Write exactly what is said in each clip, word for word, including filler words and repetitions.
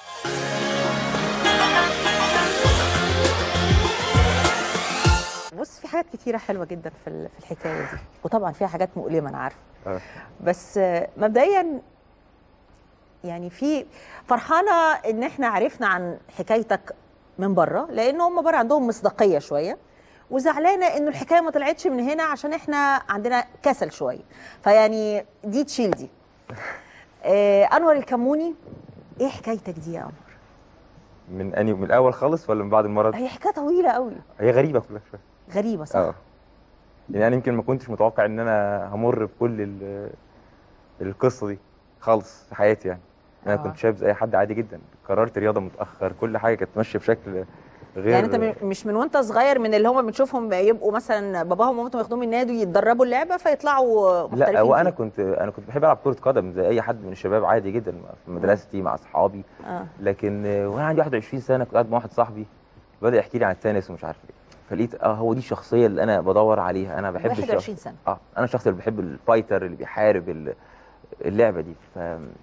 بص، في حاجات كتيرة حلوة جدا في في الحكاية دي، وطبعا فيها حاجات مؤلمة أنا عارفة. أه. بس مبدئيا يعني في فرحانة إن إحنا عرفنا عن حكايتك من بره، لأن هم بره عندهم مصداقية شوية، وزعلانة إنه الحكاية ما طلعتش من هنا عشان إحنا عندنا كسل شوية. فيعني دي تشيل دي. آه أنور الكموني، إيه حكايتك دي يا أنور؟ من اني من الاول خالص ولا من بعد المرض؟ هي حكاية طويلة قوي. هي غريبه كلها شويه. غريبة صح؟ اه يعني انا يمكن ما كنتش متوقع ان انا همر بكل القصه دي خالص في حياتي. يعني انا آه. كنت شاب زي اي حد عادي جدا، قررت رياضه متاخر، كل حاجه كانت ماشيه بشكل غير. يعني انت مش من وانت صغير من اللي هم بنشوفهم يبقوا مثلا باباهم ومامتهم ياخدوهم النادي يتدربوا اللعبه فيطلعوا محترفين؟ لا، وانا فيه. كنت انا كنت بحب العب كره قدم زي اي حد من الشباب عادي جدا في مدرستي مع اصحابي. آه. لكن وانا عندي واحد وعشرين سنه كنت قاعد مع واحد صاحبي بدا يحكي لي عن التنس ومش عارف ايه، فلقيت اه هو دي الشخصيه اللي انا بدور عليها. انا بحب واحد وعشرين سنه. اه انا الشخص اللي بحب الفايتر اللي بيحارب اللعبه دي. ف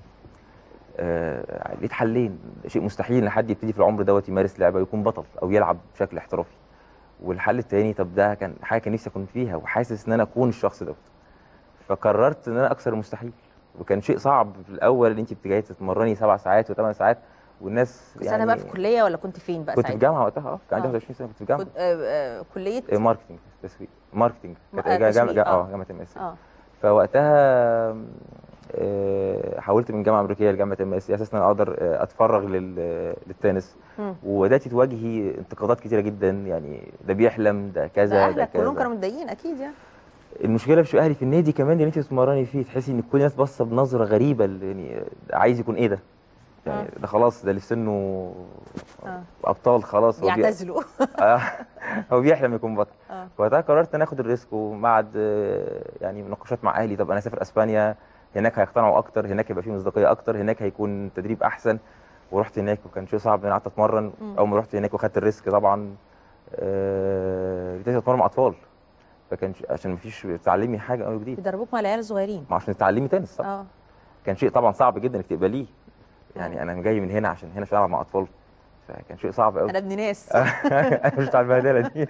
آه لقيت حلين، شيء مستحيل ان حد يبتدي في العمر دوت يمارس لعبه ويكون بطل او يلعب بشكل احترافي، والحل التاني طب ده كان حاجه كان نفسي اكون فيها وحاسس ان انا اكون الشخص دوت. فقررت ان انا اكسر المستحيل، وكان شيء صعب في الاول ان انت بتجي تتمرني سبع ساعات وثمان ساعات والناس كنت يعني. انا بقى في كليه ولا كنت فين بقى كنت ساعتها؟ في جامعه وقتها. اه كان عندي واحد وعشرين سنه، كنت في جامعه. كنت آه آه كليه آه ماركتنج تسويق ماركتنج كانت آه جامعه تسويق. اه جامعه ام اس. اه فوقتها آه حولت من جامعه امريكيه لجامعه ام اس اساسا انا اقدر آه اتفرغ لل للتنس، وبدات تواجهي انتقادات كتيره جدا، يعني ده بيحلم ده كذا ده ده اهلك كذا. كلهم كانوا متضايقين اكيد يعني. المشكله مش في اهلي، في النادي كمان اللي انت بتتمرني فيه تحسي ان كل الناس باصه بنظره غريبه، يعني عايز يكون ايه ده؟ يعني آه. ده خلاص ده اللي في سنه آه. ابطال خلاص، هو بيعتزلوا. آه هو بيحلم يكون بطل. آه. وقتها قررت ان انا اخد الريسك، وبعد يعني مناقشات مع اهلي طب انا اسافر اسبانيا، هناك هيقتنعوا اكتر، هناك هيبقى فيه مصداقيه اكتر، هناك هيكون تدريب احسن. ورحت هناك وكان شيء صعب ان انا قعدت اتمرن. اول ما رحت هناك واخدت الريسك طبعا ابتديت اتمرن مع اطفال، فكان عشان ما فيش تعلمي حاجه قوي جديد. بيدربوك مع العيال الصغيرين ما عشان تتعلمي تنس طبعا. اه كان شيء طبعا صعب جدا انك تقبليه، يعني انا جاي من هنا عشان هنا عشان العب مع اطفال، فكان شيء صعب قوي. انا ابن ناس. انا مش بتاع البهدله دي.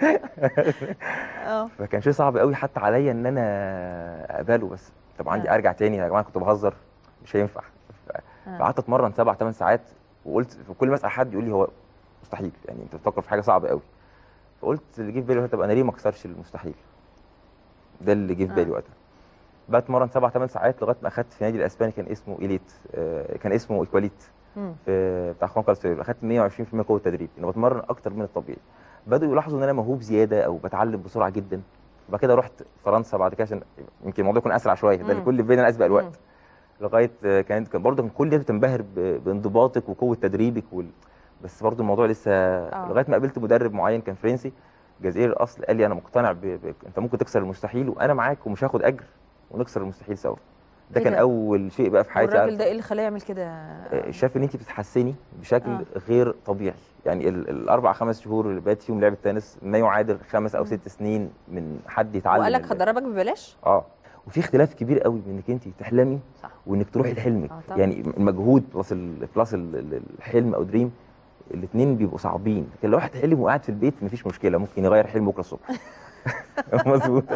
اه فكان شيء صعب قوي حتى عليا ان انا اقبله، بس طب عندي ارجع تاني يا جماعه كنت بهزر مش هينفع. فقعدت اتمرن سبع ثمان ساعات، وقلت في كل ما اسال حد يقول لي هو مستحيل، يعني انت بتفكر في حاجه صعبه قوي. فقلت اللي جه في بالي طب انا ليه ما اكسرش المستحيل؟ ده اللي جه في بالي وقتها. بتمرن سبع ثمان ساعات لغايه ما اخدت في نادي الاسباني كان اسمه إيليت، آه كان اسمه ايكواليت في بتاع خوان كارلوس، اخدت مية وعشرين بالمية قوه تدريب، انا بتمرن اكتر من الطبيعي. بداوا يلاحظوا ان انا موهوب زياده او بتعلم بسرعه جدا. بعد كده رحت فرنسا بعد كده عشان يمكن الموضوع يكون اسرع شويه، ده اللي كل بين انا اسبق الوقت. لغايه كانت كان برضه كان كل ده بتنبهر بانضباطك وقوه تدريبك وال... بس برضه الموضوع لسه آه. لغايه ما قابلت مدرب معين كان فرنسي جزائري الاصل، قال لي انا مقتنع ب... ب... انت ممكن تكسر المستحيل وانا معاك ومش هاخد اجر ونكسر المستحيل سوا. ده كان اول شيء بقى في حياتي. الراجل ده ايه اللي خلاه يعمل كده؟ شاف ان انت بتتحسني بشكل آه. غير طبيعي، يعني ال... الاربع خمس شهور اللي بقيت فيهم لعبه تنس ما يعادل خمس او ست سنين من حد يتعلم. وقال لك هدربك ببلاش؟ اه وفي اختلاف كبير قوي بين انك انت تحلمي صح. وانك تروحي لحلمك. آه يعني المجهود بلس ال... بلس ال... الحلم او دريم الاثنين بيبقوا صعبين. لكن لو واحد حلم وقاعد في البيت مفيش مشكله، ممكن يغير حلمه بكره الصبح. مظبوط.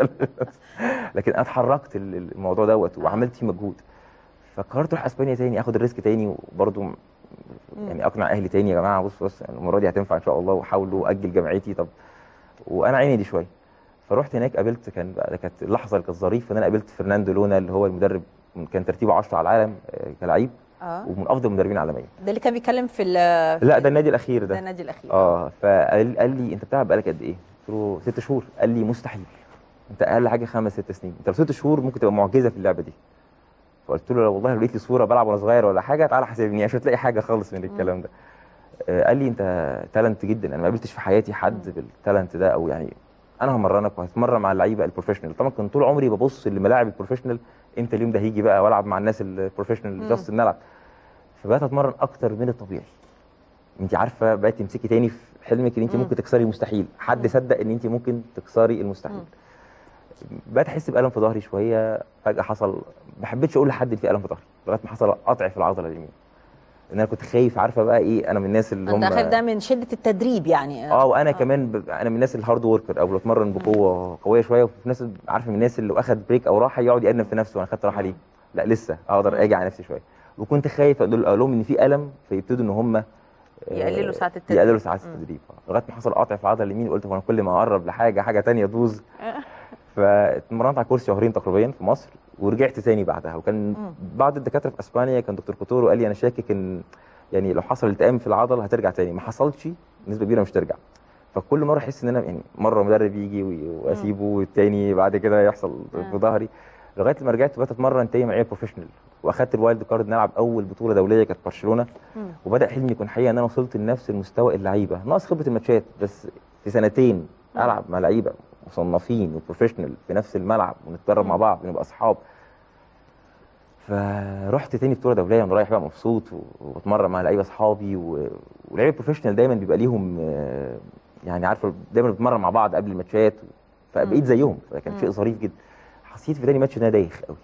لكن انا اتحركت الموضوع دوت وعملت فيه مجهود، فقررت اروح اسبانيا تاني اخد الريسك تاني، وبرده يعني اقنع اهلي تاني يا جماعه بص بص المره دي هتنفع ان شاء الله، وحاولوا اجل جامعتي. طب وانا عيني دي شويه. فرحت هناك قابلت كان بقى كانت اللحظه اللي كانت ظريفه ان انا قابلت فرناندو لونا اللي هو المدرب كان ترتيبه عشرة على العالم كلاعب اه ومن افضل المدربين العالميا. ده اللي كان بيتكلم في لا ده النادي الاخير ده. ده النادي الاخير اه فقال قال لي انت بتلعب بقالك قد ايه؟ قلت له ست شهور. قال لي مستحيل، انت اقل حاجه خمس ست سنين، انت لو ست شهور ممكن تبقى معجزه في اللعبه دي. فقلت له والله لو لقيت لي صوره بلعب وانا صغير ولا حاجه تعالى حاسبني مش هتلاقي حاجه خالص من الكلام ده. آه قال لي انت تالنت جدا، انا ما قابلتش في حياتي حد بالتالنت ده، او يعني انا همرنك وهتمرن مع اللعيبه البروفيشنال. طبعا كنت طول عمري ببص للملاعب البروفيشنال، امتى اليوم ده هيجي بقى والعب مع الناس البروفيشنال جاست نلعب. فبقيت اتمرن اكتر من الطبيعي. انت عارفه بقيت تمسكي تاني في حلمك ان انت ممكن تكسري المستحيل، حد صدق ان انت ممكن تكسري المستحيل. بقيت احس بالم في ظهري شويه، فجاه حصل ما حبيتش اقول لحد ان في الم في ظهري لغايه ما حصل قطع في العضله اليمين. ان انا كنت خايف، عارفه بقى ايه، انا من الناس اللي هم انت خايف ده من شده التدريب يعني. اه وانا آه. كمان ب... انا من الناس الهارد وركر، او بتمرن بقوه قويه شويه، وفي ناس عارفه من الناس اللي لو اخد بريك او راحه يقعد يأنب في نفسه، وانا خدت راحه ليه؟ لا لسه اقدر اجي على نفسي شويه. وكنت خايف اقول لهم ان في الم، فيبتدوا ان هم يقللوا ساعات التدريب، يقللوا ساعات التدريب لغايه ما حصل قطع في العضله اليمين، وقلت هو انا كل ما اقرب لحاجه حاجه ثانيه دوز. فاتمرنت على كورس شهرين تقريبا في مصر، ورجعت تاني بعدها. وكان بعض الدكاتره في اسبانيا كان دكتور كوتورو قال لي انا شاكك ان يعني لو حصل التئام في العضله هترجع تاني. ما حصلش، نسبه كبيره مش ترجع. فكل مره احس ان انا يعني مره مدرب يجي واسيبه، والتاني بعد كده يحصل في ظهري، لغايه لما رجعت بقيت اتمرن تاني معايا بروفيشنال، واخدت الوايلد كارد نلعب اول بطوله دوليه كانت برشلونه. وبدا حلمي يكون حقيقه ان انا وصلت لنفس المستوى اللعيبه، ناقص خبره الماتشات بس في سنتين العب مع لعيبه مصنفين وبروفيشنال في نفس الملعب، ونتدرب مع بعض ونبقى اصحاب. فرحت تاني بطوله دوليه وانا رايح بقى مبسوط، وبتمرن مع لعيبه اصحابي، ولعيبه بروفيشنال دايما بيبقى ليهم يعني عارفه دايما بنتمرن مع بعض قبل الماتشات، فبقيت زيهم، فكان شيء ظريف جدا. حسيت في تاني ماتش ان انا دايخ قوي.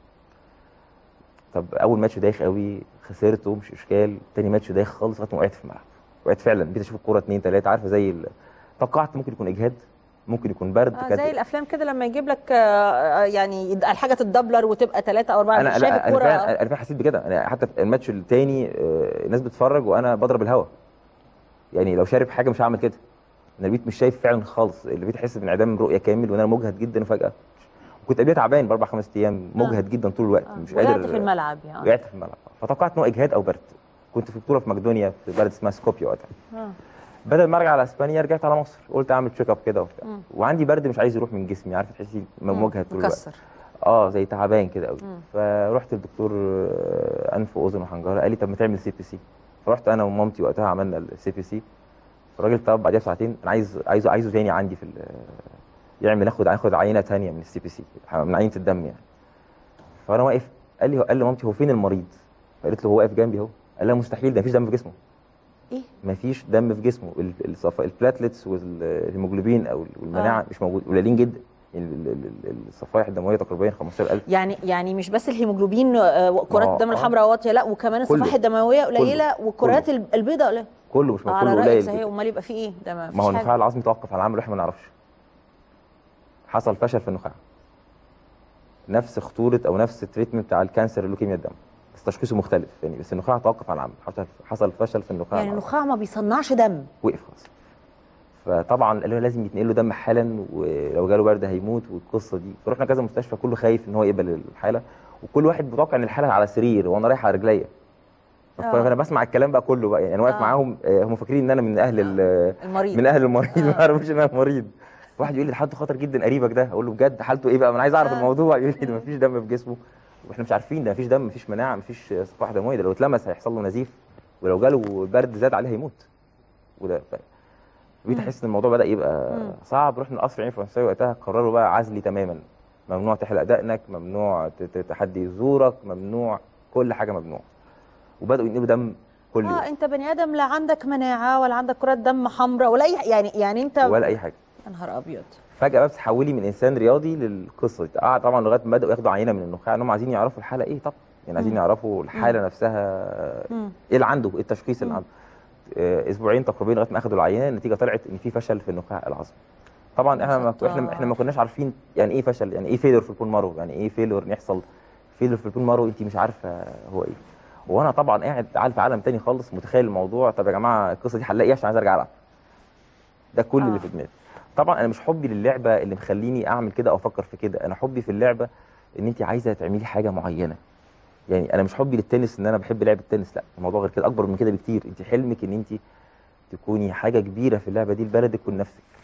طب اول ماتش دايخ قوي خسرته مش اشكال، تاني ماتش دايخ خالص لغايه ما وقعت في الملعب. وقعت فعلا، بقيت اشوف الكوره اتنين تلاته، عارفه زي ال... توقعت ممكن يكون اجهاد، ممكن يكون برد. آه زي الافلام كده لما يجيب لك آه يعني الحاجه تتدبلر وتبقى ثلاثه او اربعه، انا مش شايف انا الكوره. انا فعلا حسيت بكده. انا حتى في الماتش الثاني آه الناس بتتفرج وانا بضرب الهوا، يعني لو شارب حاجه مش هعمل كده. انا البيت مش شايف فعلا خالص، البيت احس بانعدام رؤيه كامل، وانا مجهد جدا. وفجاه كنت قبلها تعبان باربع خمس ايام، مجهد آه. جدا طول الوقت، آه. مش قادر. وقعت في الملعب يعني وقعت في الملعب، فتوقعت ان هو اجهاد او برد. كنت في بطوله في مقدونيا في بلد اسمها سكوبيا وقتها. آه. بدل ما ارجع على اسبانيا رجعت على مصر، قلت اعمل تشيك اب كده وبتاع، وعندي برد مش عايز يروح من جسمي، عارفه تحسي مجهد طول الوقت، اه زي تعبان كده قوي. فرحت للدكتور انف واذن وحنجره، قال لي طب ما تعمل سي بي سي. فرحت انا ومامتي وقتها عملنا السي بي سي. الراجل طب بعدها بساعتين انا عايز عايزه عايزه تاني عندي في يعمل ناخد ناخد عينه ثانيه من السي بي سي، من عينه الدم يعني. فانا واقف، قال لي قال لي مامتي هو فين المريض؟ فقالت له هو واقف جنبي اهو. قال لها مستحيل، ده مفيش دم في جسمه. ايه؟ مفيش دم في جسمه، الصفا البلاتلتس والهيموجلوبين او المناعه آه. مش موجود، قليلين جدا. الصفائح الدمويه تقريبا خمستاشر ألف. يعني يعني مش بس الهيموجلوبين كرات الدم الحمراء واطيه، لا وكمان الصفائح الدمويه قليله، والكرات البيضاء قليله. كله مش آه كله قليل. صحيح، امال يبقى في ايه؟ ده ما فيش. ما هو النخاع العظمي توقف عن العمل واحنا ما نعرفش. حصل فشل في النخاع، نفس خطوره او نفس التريتمنت بتاع الكانسر اللوكيميا الدم، بس تشخيصه مختلف يعني، بس النخاع توقف عن العمل. حصل حصل فشل في النخاع، يعني النخاع ما بيصنعش دم، وقف خلاص. فطبعا قالوا لازم يتنقل له دم حالا، ولو جاله برد هيموت والقصه دي. فرحنا كذا مستشفى، كله خايف ان هو يقبل الحاله، وكل واحد متوقع ان الحاله على سرير وانا رايح على رجليا. فانا بسمع الكلام بقى كله بقى، يعني انا واقف معاهم، هم فاكرين ان انا من اهل المريض، من اهل المريض، ما يعرفوش ان انا مريض. واحد يقول لي ده حالته خطر جدا قريبك ده، اقول له بجد حالته ايه بقى؟ ما انا عايز اعرف آه. الموضوع. يقول لي ده مفيش دم في جسمه، واحنا مش عارفين، ده مفيش دم، مفيش مناعه، مفيش صفائح دمويه، ده لو اتلمس هيحصل له نزيف، ولو جاله برد زاد عليه هيموت. وده بقيت احس ان الموضوع بدا يبقى مم. صعب. رحنا القصر العيني الفرنساوي وقتها، قرروا بقى عزلي تماما، ممنوع تحلق دقنك، ممنوع تحدي يزورك، ممنوع كل حاجه ممنوع. وبداوا ينقلوا دم كل يوم. اه انت بني ادم لا عندك مناعه ولا عندك كرات دم حمراء ولا اي يعني يعني انت ولا اي حاجه. يا نهار ابيض. فجاه بقى بتحولي من انسان رياضي للقصه دي. قعد طبعا لغايه ما بداوا ياخدوا عينه من النخاع، انهم عايزين يعرفوا الحاله ايه. طب يعني عايزين يعرفوا الحاله مم. نفسها مم. ايه اللي عنده، ايه التشخيص اللي عنده. اسبوعين تقريبا لغايه ما اخدوا العينه، النتيجه طلعت ان في فشل في النخاع العظمي. طبعا احنا ما احنا احنا ما كناش عارفين يعني ايه فشل، يعني ايه فيلور في البون مارو، يعني ايه فيلور ان يحصل فيلور في البون مارو انت مش عارفه هو ايه. وانا طبعا قاعد في عالم تاني خالص، متخيل الموضوع. طب يا جماعه القصه دي حلها ايه عشان عايز ارجع العب؟ ده كل آه. اللي في دماغي. طبعا انا مش حبي للعبه اللي مخليني اعمل كده او افكر في كده، انا حبي في اللعبه ان انت عايزه تعملي حاجه معينه. يعني انا مش حبي للتنس ان انا بحب لعب التنس، لا الموضوع غير كده، اكبر من كده بكتير. انت حلمك ان انت تكوني حاجه كبيره في اللعبه دي لبلدك ولنفسك.